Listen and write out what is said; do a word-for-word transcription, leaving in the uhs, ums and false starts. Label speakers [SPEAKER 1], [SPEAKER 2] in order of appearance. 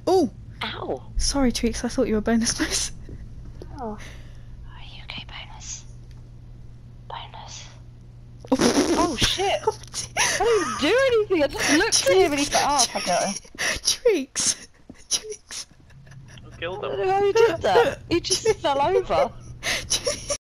[SPEAKER 1] Oh!
[SPEAKER 2] Ow!
[SPEAKER 1] Sorry, Tweaks, I thought you were bonus miss.
[SPEAKER 2] Oh. Are you okay, bonus? Bonus. Oh shit! I didn't even do anything, I just looked at him and he thought, oh, fuck it.
[SPEAKER 1] Tweaks! Tweaks!
[SPEAKER 3] Who killed
[SPEAKER 2] I don't
[SPEAKER 3] him?
[SPEAKER 2] know how he did that. He just fell over.